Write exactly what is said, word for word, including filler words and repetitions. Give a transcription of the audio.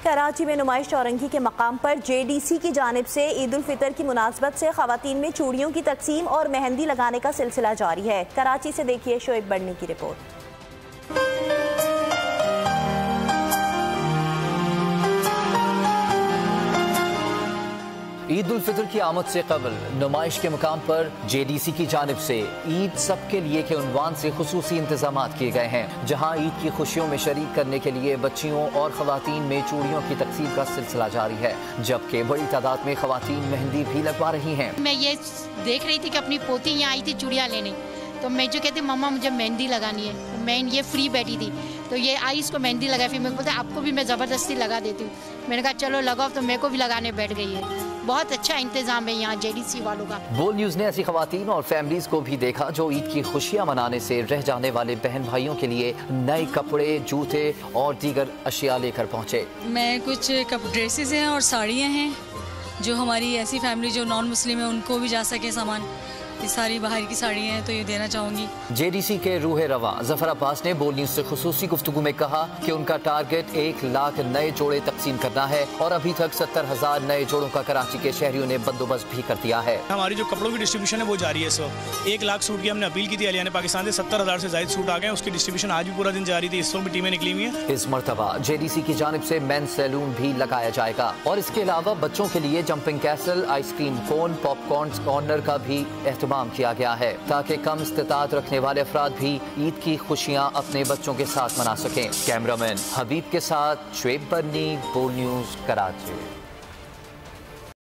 कराची में नुमाइश चौरंगी के मकाम पर जे डी सी की जानिब से ईद उल फितर की मुनासबत से खवातीन में चूड़ियों की तकसीम और मेहंदी लगाने का सिलसिला जारी है। कराची से देखिए शोएब बढ़नी की रिपोर्ट। ईद उल फितर की आमद से कबल नुमाइश के मुकाम पर जे डी सी की जानिब से ईद सबके लिए के उन्वान से खुसूसी इंतजाम किए गए हैं, जहां ईद की खुशियों में शरीक करने के लिए बच्चियों और खवातीन में चूड़ियों की तकसीम का सिलसिला जारी है, जबकि बड़ी तादाद में खवातीन मेहंदी भी लगवा रही हैं। मैं ये देख रही थी कि अपनी पोती यहाँ आई थी चूड़ियाँ लेने, तो मैं जो कहती मम्मा मुझे मेहंदी लगानी है, मैं ये फ्री बैठी थी तो ये आई इसको मेहंदी लगाई, फिर मेरे को बोलते आपको भी मैं ज़बरदस्ती लगा देती हूँ। मैंने कहा चलो लगाओ, तो मेरे को भी लगाने बैठ गई है। बहुत अच्छा इंतजाम है यहाँ जे डी सी वालों का। बोल न्यूज़ ने ऐसी खवातीन और फैमिलीज को भी देखा जो ईद की खुशियाँ मनाने से रह जाने वाले बहन भाइयों के लिए नए कपड़े, जूते और दीगर अशिया लेकर पहुँचे। मैं कुछ कप ड्रेसेस हैं और साड़ियाँ हैं, जो हमारी ऐसी फैमिली जो नॉन मुस्लिम है उनको भी जा सके सामान। ये सारी बाहर की साड़ी हैं तो ये देना चाहूँगी। जे डी सी के रूह रवा जफर अब्बास ने बोल न्यूज़ से खुसूसी गुफ्तगू में कहा कि उनका टारगेट एक लाख नए जोड़े तकसीम करना है और अभी तक सत्तर हजार नए जोड़ों का कराची के शहरियों ने बंदोबस्त भी कर दिया है। हमारी जो कपड़ों की डिस्ट्रीब्यूशन है वो जारी है। इस वक्त एक लाख सूट की हमने अपील की थी, अलियाने पाकिस्तान से सत्तर हजार से ज्यादा सूट आ गए, उसकी डिस्ट्रीब्यूशन आज भी पूरा दिन जारी थी। इस वक्त भी टीमें निकली हुई है। इस मरतबा जे डी सी की जानिब से मेन सैलून भी लगाया जाएगा और इसके अलावा बच्चों के लिए jumping castle, ice cream cone, popcorn corner का भी एहतमाम किया गया है, ताकि कम इस्तिताअत रखने वाले अफराद भी ईद की खुशियाँ अपने बच्चों के साथ मना सकें। कैमरामैन हबीब के साथ शोएब बढ़नी, बोल न्यूज़, कराची।